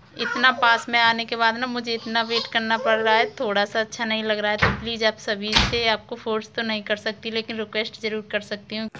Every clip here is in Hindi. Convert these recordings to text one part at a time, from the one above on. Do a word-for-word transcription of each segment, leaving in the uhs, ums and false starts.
इतना पास में आने के बाद ना मुझे इतना वेट करना पड़ रहा है, थोड़ा सा अच्छा नहीं लग रहा है। तो प्लीज़ आप सभी से, आपको फोर्स तो नहीं कर सकती लेकिन रिक्वेस्ट ज़रूर कर सकती हूँ।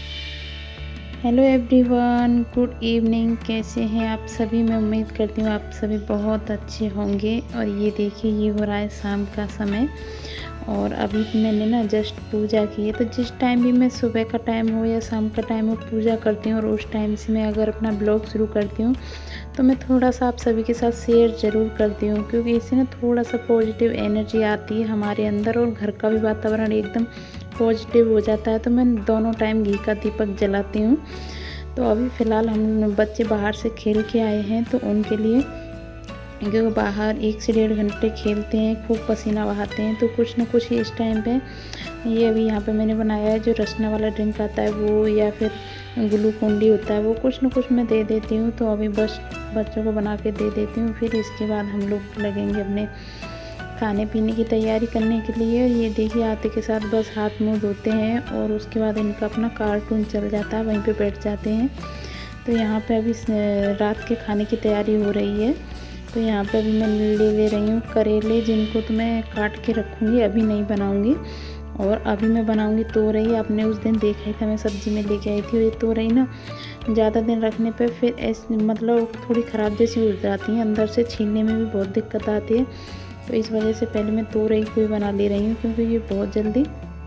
Hello everyone, good evening. कैसे हैं आप सभी? मैं उम्मीद करती हूँ आप सभी बहुत अच्छे होंगे। और ये देखिए, ये हो रहा है शाम का समय और अभी मैंने ना जस्ट पूजा की है। तो जिस टाइम भी मैं सुबह का टाइम हो या शाम का टाइम हो पूजा करती हूँ और उस टाइम से मैं अगर अपना ब्लॉग शुरू करती हूँ तो मैं थोड़ा सा आप सभी के साथ शेयर ज़रूर करती हूँ, क्योंकि इससे ना थोड़ा सा पॉजिटिव एनर्जी आती है हमारे अंदर और घर का भी वातावरण एकदम पॉजिटिव हो जाता है। तो मैं दोनों टाइम घी का दीपक जलाती हूँ। तो अभी फ़िलहाल हम बच्चे बाहर से खेल के आए हैं तो उनके लिए, क्योंकि बाहर एक से डेढ़ घंटे खेलते हैं, खूब पसीना बहाते हैं, तो कुछ ना कुछ इस टाइम पे ये अभी यहाँ पे मैंने बनाया है जो रसना वाला ड्रिंक आता है वो, या फिर ग्लूकोन डी होता है वो, कुछ ना कुछ मैं दे देती हूँ। तो अभी बस बच्चों को बना के दे देती हूँ, फिर इसके बाद हम लोग लगेंगे अपने खाने पीने की तैयारी करने के लिए। ये देखिए, आते के साथ बस हाथ मुँह धोते हैं और उसके बाद इनका अपना कार्टून चल जाता है, वहीं पे बैठ जाते हैं। तो यहाँ पे अभी रात के खाने की तैयारी हो रही है। तो यहाँ पे अभी मैं ले ले रही हूँ करेले, जिनको तो मैं काट के रखूँगी, अभी नहीं बनाऊँगी। और अभी मैं बनाऊँगी तोरई। आपने उस दिन देखा ही था, मैं सब्ज़ी में लेके आई थी। और ये तोरई ना ज़्यादा दिन रखने पे फिर ऐसे मतलब थोड़ी ख़राब जैसी हो जाती है, अंदर से छीलने में भी बहुत दिक्कत आती है। तो इस वजह से पहले मैं तोरई को ही बना ले रही हूँ, क्योंकि ये बहुत जल्दी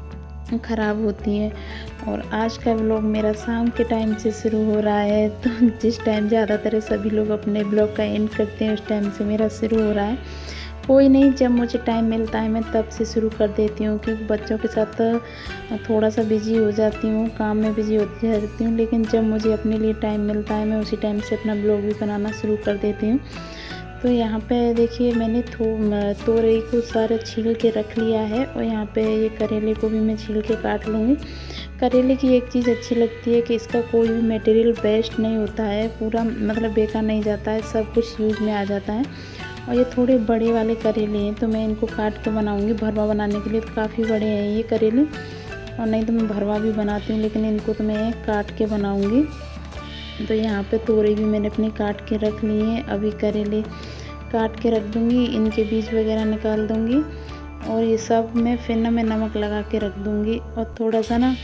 ख़राब होती है। और आज का व्लॉग मेरा शाम के टाइम से शुरू हो रहा है। तो जिस टाइम ज़्यादातर सभी लोग अपने ब्लॉग का एंड करते हैं उस टाइम से मेरा शुरू हो रहा है। कोई नहीं, जब मुझे टाइम मिलता है मैं तब से शुरू कर देती हूँ, क्योंकि बच्चों के साथ थोड़ा सा बिजी हो जाती हूँ, काम में बिजी हो जाती हूँ। लेकिन जब मुझे अपने लिए टाइम मिलता है मैं उसी टाइम से अपना ब्लॉग भी बनाना शुरू कर देती हूँ। तो यहाँ पे देखिए, मैंने थो तोरई को सारा छील के रख लिया है और यहाँ पे ये करेले को भी मैं छील के काट लूँगी। करेले की एक चीज़ अच्छी लगती है कि इसका कोई भी मटेरियल वेस्ट नहीं होता है, पूरा मतलब बेकार नहीं जाता है, सब कुछ यूज़ में आ जाता है। और ये थोड़े बड़े वाले करेले हैं तो मैं इनको काट के बनाऊँगी भरवा बनाने के लिए। तो काफ़ी बड़े हैं ये करेले, और नहीं तो मैं भरवा भी बनाती हूँ, लेकिन इनको तो मैं काट के बनाऊँगी। तो यहाँ पे तोरई भी मैंने अपनी काट के रख ली है। अभी करेले काट के रख दूँगी, इनके बीज वगैरह निकाल दूँगी और ये सब मैं फिर ना मैं नमक लगा के रख दूँगी। और थोड़ा सा ना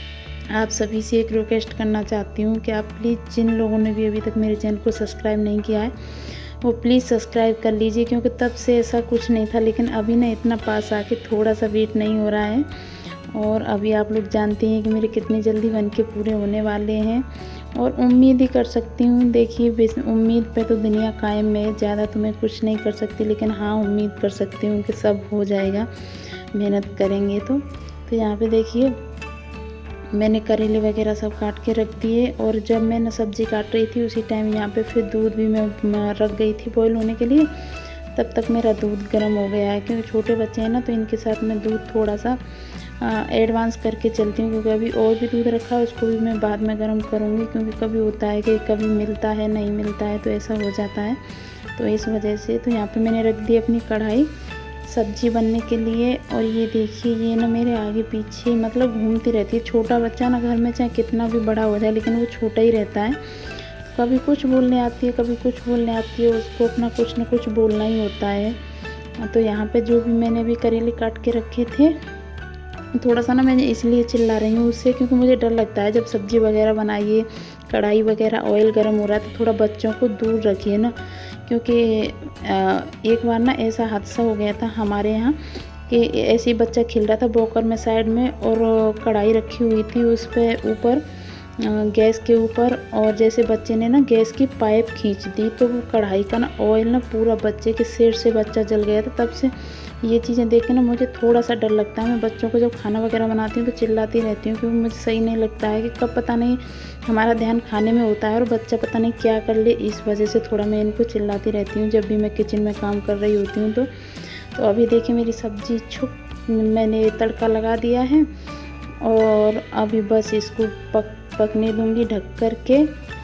आप सभी से एक रिक्वेस्ट करना चाहती हूँ कि आप प्लीज़, जिन लोगों ने भी अभी तक मेरे चैनल को सब्सक्राइब नहीं किया है वो प्लीज़ सब्सक्राइब कर लीजिए, क्योंकि तब से ऐसा कुछ नहीं था, लेकिन अभी ना इतना पास आके थोड़ा सा वेट नहीं हो रहा है। और अभी आप लोग जानते हैं कि मेरे कितनी जल्दी बन के पूरे होने वाले हैं। और उम्मीद ही कर सकती हूँ, देखिए उम्मीद पे तो दुनिया कायम है, ज़्यादा तो मैं कुछ नहीं कर सकती, लेकिन हाँ उम्मीद कर सकती हूँ कि सब हो जाएगा, मेहनत करेंगे तो। तो यहाँ पे देखिए, मैंने करेले वगैरह सब काट के रख दिए। और जब मैं ना सब्ज़ी काट रही थी उसी टाइम यहाँ पे फिर दूध भी मैं रख गई थी बॉईल होने के लिए। तब तक मेरा दूध गर्म हो गया है, क्योंकि छोटे बच्चे हैं ना तो इनके साथ मैं दूध थोड़ा सा एडवांस करके चलती हूँ, क्योंकि अभी और भी दूध रखा है, उसको भी मैं बाद में गर्म करूँगी। क्योंकि कभी होता है कि कभी मिलता है नहीं मिलता है, तो ऐसा हो जाता है, तो इस वजह से। तो यहाँ पे मैंने रख दी अपनी कढ़ाई सब्जी बनने के लिए। और ये देखिए, ये ना मेरे आगे पीछे मतलब घूमती रहती है। छोटा बच्चा ना घर में चाहे कितना भी बड़ा हो जाए, लेकिन वो छोटा ही रहता है। कभी कुछ बोलने आती है, कभी कुछ बोलने आती है, उसको अपना कुछ ना कुछ बोलना ही होता है। तो यहाँ पे जो भी मैंने भी करेले काट के रखे थे, थोड़ा सा ना मैं इसलिए चिल्ला रही हूँ उससे, क्योंकि मुझे डर लगता है जब सब्ज़ी वगैरह बनाइए, कढ़ाई वगैरह ऑयल गर्म हो रहा है, तो थोड़ा बच्चों को दूर रखिए ना। क्योंकि एक बार ना ऐसा हादसा हो गया था हमारे यहाँ कि ऐसे ही बच्चा खेल रहा था बॉकर में साइड में, और कढ़ाई रखी हुई थी उस पर ऊपर गैस के ऊपर, और जैसे बच्चे ने ना गैस की पाइप खींच दी तो वो कढ़ाई का ना ऑयल ना पूरा बच्चे के सिर से बच्चा जल गया था। तब से ये चीज़ें देख के ना मुझे थोड़ा सा डर लगता है। मैं बच्चों को जब खाना वगैरह बनाती हूँ तो चिल्लाती रहती हूँ, क्योंकि मुझे सही नहीं लगता है कि कब पता नहीं हमारा ध्यान खाने में होता है और बच्चा पता नहीं क्या कर ले। इस वजह से थोड़ा मैं इनको चिल्लाती रहती हूँ जब भी मैं किचन में काम कर रही होती हूँ। तो तो अभी देखिए, मेरी सब्ज़ी छुप मैंने तड़का लगा दिया है और अभी बस इसको पक पकने दूँगी ढक कर के।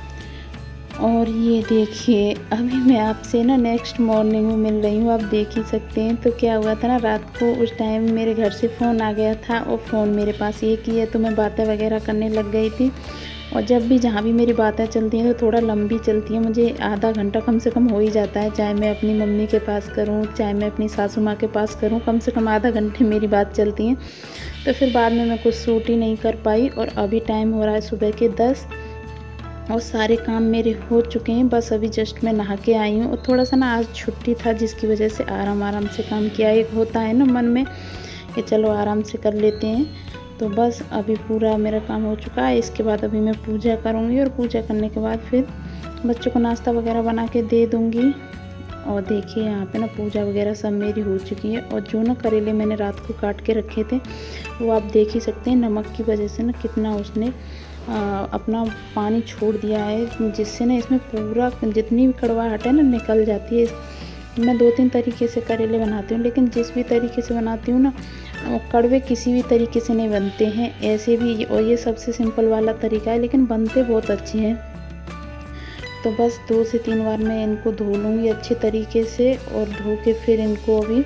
और ये देखिए, अभी मैं आपसे ना नेक्स्ट मॉर्निंग में मिल रही हूँ, आप देख ही सकते हैं। तो क्या हुआ था ना, रात को उस टाइम मेरे घर से फ़ोन आ गया था और फ़ोन मेरे पास एक ही है, तो मैं बातें वगैरह करने लग गई थी। और जब भी जहाँ भी मेरी बातें चलती हैं तो थोड़ा लंबी चलती हैं, मुझे आधा घंटा कम से कम हो ही जाता है। चाहे मैं अपनी मम्मी के पास करूँ, चाहे मैं अपनी सासू माँ के पास करूँ, कम से कम आधा घंटे मेरी बात चलती हैं। तो फिर बाद में मैं कुछ शूट ही नहीं कर पाई। और अभी टाइम हो रहा है सुबह के दस और सारे काम मेरे हो चुके हैं। बस अभी जस्ट मैं नहा के आई हूँ और थोड़ा सा ना आज छुट्टी था, जिसकी वजह से आराम आराम से काम किया। एक होता है ना मन में कि चलो आराम से कर लेते हैं। तो बस अभी पूरा मेरा काम हो चुका है। इसके बाद अभी मैं पूजा करूँगी और पूजा करने के बाद फिर बच्चों को नाश्ता वगैरह बना के दे दूँगी। और देखिए यहाँ पे ना पूजा वगैरह सब मेरी हो चुकी है। और जो ना करेले मैंने रात को काट के रखे थे वो आप देख ही सकते हैं, नमक की वजह से ना कितना उसने आ, अपना पानी छोड़ दिया है, जिससे ना इसमें पूरा जितनी भी कड़वाहट है ना निकल जाती है। मैं दो तीन तरीके से करेले बनाती हूँ, लेकिन जिस भी तरीके से बनाती हूँ ना कड़वे किसी भी तरीके से नहीं बनते हैं ऐसे भी। और ये सबसे सिंपल वाला तरीका है, लेकिन बनते बहुत अच्छे हैं। तो बस दो से तीन बार मैं इनको धो लूँगी अच्छे तरीके से और धो के फिर इनको अभी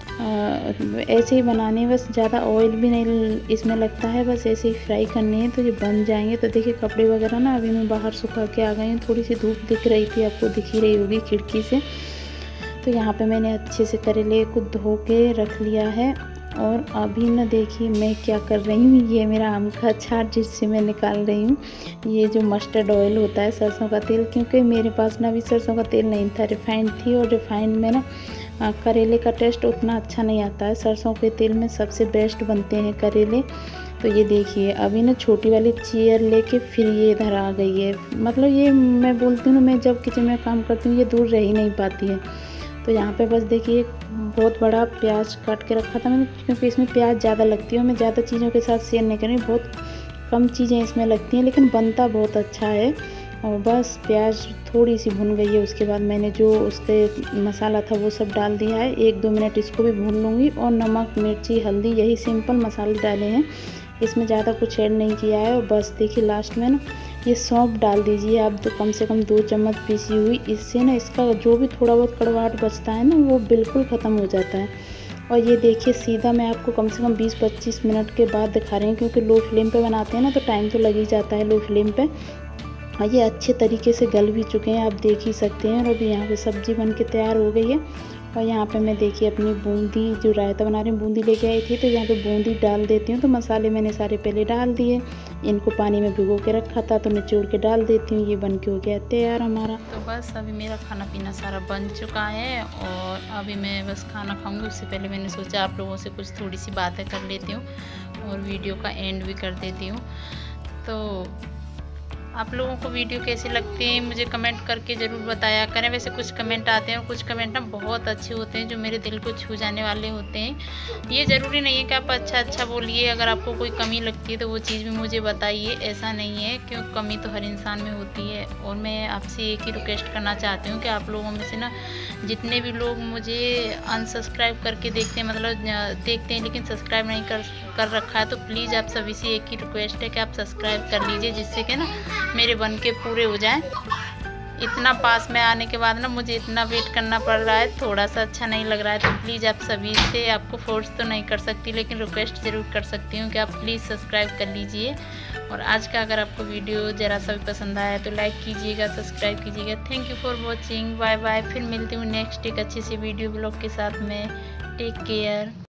आ, ऐसे ही बनाने, बस ज़्यादा ऑयल भी नहीं इसमें लगता है, बस ऐसे ही फ्राई करने हैं तो ये बन जाएंगे। तो देखिए कपड़े वगैरह ना अभी मैं बाहर सुखा के आ गई हूँ, थोड़ी सी धूप दिख रही थी, आपको दिख ही रही होगी खिड़की से। तो यहाँ पे मैंने अच्छे से करेले को धो के रख लिया है। और अभी ना देखिए मैं क्या कर रही हूँ, ये मेरा आम का अचार जिससे मैं निकाल रही हूँ ये जो मस्टर्ड ऑयल होता है, सरसों का तेल। क्योंकि मेरे पास ना अभी सरसों का तेल नहीं था, रिफाइंड थी। और रिफाइंड में ना करेले का टेस्ट उतना अच्छा नहीं आता है, सरसों के तेल में सबसे बेस्ट बनते हैं करेले। तो ये देखिए अभी ना छोटी वाली चेयर लेके फिर ये इधर आ गई है। मतलब ये मैं बोलती हूँ, मैं जब किचन में काम करती हूँ ये दूर रह ही नहीं पाती है। तो यहाँ पे बस देखिए बहुत बड़ा प्याज काट के रखा था मैंने, क्योंकि इसमें प्याज ज़्यादा लगती है। मैं ज़्यादा चीज़ों के साथ शेयर नहीं कर रही, बहुत कम चीज़ें इसमें लगती हैं, लेकिन बनता बहुत अच्छा है। और बस प्याज थोड़ी सी भुन गई है, उसके बाद मैंने जो उसके मसाला था वो सब डाल दिया है। एक दो मिनट इसको भी भून लूँगी। और नमक, मिर्ची, हल्दी, यही सिंपल मसाले डाले हैं, इसमें ज़्यादा कुछ ऐड नहीं किया है। और बस देखिए लास्ट में ना ये सौंफ डाल दीजिए आप, तो कम से कम दो चम्मच पीसी हुई। इससे ना इसका जो भी थोड़ा बहुत कड़वाहट बचता है ना वो बिल्कुल ख़त्म हो जाता है। और ये देखिए सीधा मैं आपको कम से कम बीस पच्चीस मिनट के बाद दिखा रही हूँ, क्योंकि लो फ्लेम पे बनाते हैं ना तो टाइम तो लग ही जाता है लो फ्लेम पे। और ये अच्छे तरीके से गल भी चुके हैं, आप देख ही सकते हैं। और अभी यहाँ पे सब्ज़ी बन के तैयार हो गई है। और यहाँ पे मैं देखिए अपनी बूंदी जो रायता बना रही हूँ, बूंदी लेके आई थी, तो यहाँ पे बूंदी डाल देती हूँ। तो मसाले मैंने सारे पहले डाल दिए, इनको पानी में भिगो के रखा था तो निचोड़ के डाल देती हूँ। ये बन के हो गया तैयार हमारा। तो बस अभी मेरा खाना पीना सारा बन चुका है और अभी मैं बस खाना खाऊंगी। उससे पहले मैंने सोचा आप लोगों से कुछ थोड़ी सी बातें कर लेती हूँ और वीडियो का एंड भी कर देती हूँ। तो आप लोगों को वीडियो कैसी लगती है मुझे कमेंट करके ज़रूर बताया करें। वैसे कुछ कमेंट आते हैं, कुछ कमेंट ना बहुत अच्छे होते हैं जो मेरे दिल को छू जाने वाले होते हैं। ये ज़रूरी नहीं है कि आप अच्छा अच्छा बोलिए, अगर आपको कोई कमी लगती है तो वो चीज़ भी मुझे बताइए, ऐसा नहीं है, क्यों कमी तो हर इंसान में होती है। और मैं आपसे एक ही रिक्वेस्ट करना चाहती हूँ कि आप लोगों में से ना जितने भी लोग मुझे अनसब्सक्राइब करके देखते हैं, मतलब देखते हैं लेकिन सब्सक्राइब नहीं कर कर रखा है, तो प्लीज़ आप सभी से एक ही रिक्वेस्ट है कि आप सब्सक्राइब कर लीजिए, जिससे कि ना मेरे बन के पूरे हो जाएं। इतना पास में आने के बाद ना मुझे इतना वेट करना पड़ रहा है, थोड़ा सा अच्छा नहीं लग रहा है। तो प्लीज़ आप सभी से, आपको फोर्स तो नहीं कर सकती लेकिन रिक्वेस्ट ज़रूर कर सकती हूँ कि आप प्लीज़ सब्सक्राइब कर लीजिए। और आज का अगर आपको वीडियो ज़रा सा भी पसंद आया तो लाइक कीजिएगा, सब्सक्राइब कीजिएगा। Thank you for watching, bye bye. फिर मिलती हूँ नेक्स्ट एक अच्छी सी वीडियो ब्लॉग के साथ में। Take care.